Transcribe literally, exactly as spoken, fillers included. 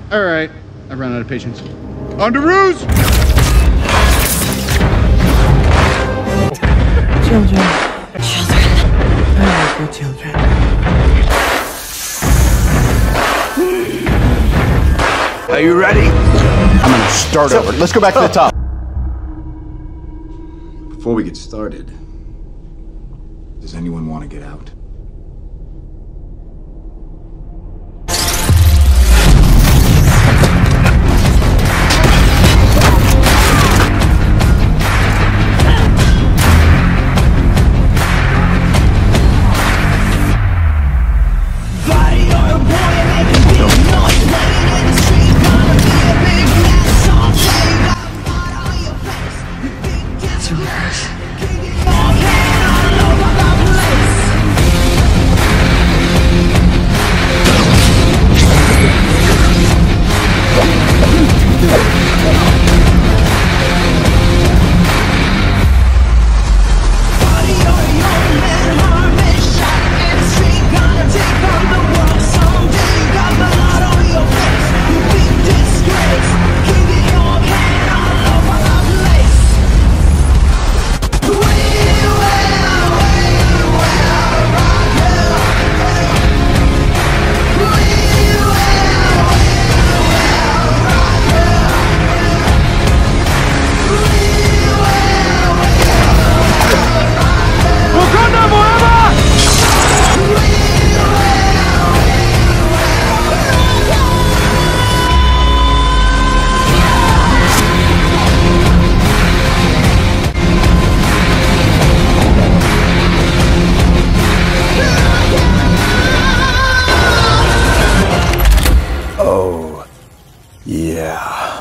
All right, I've run out of patience. On to ruse! Children. Children. I like your children. Are you ready? I'm gonna start over. Let's go back to the top. Before we get started, does anyone want to get out? Oh, yeah.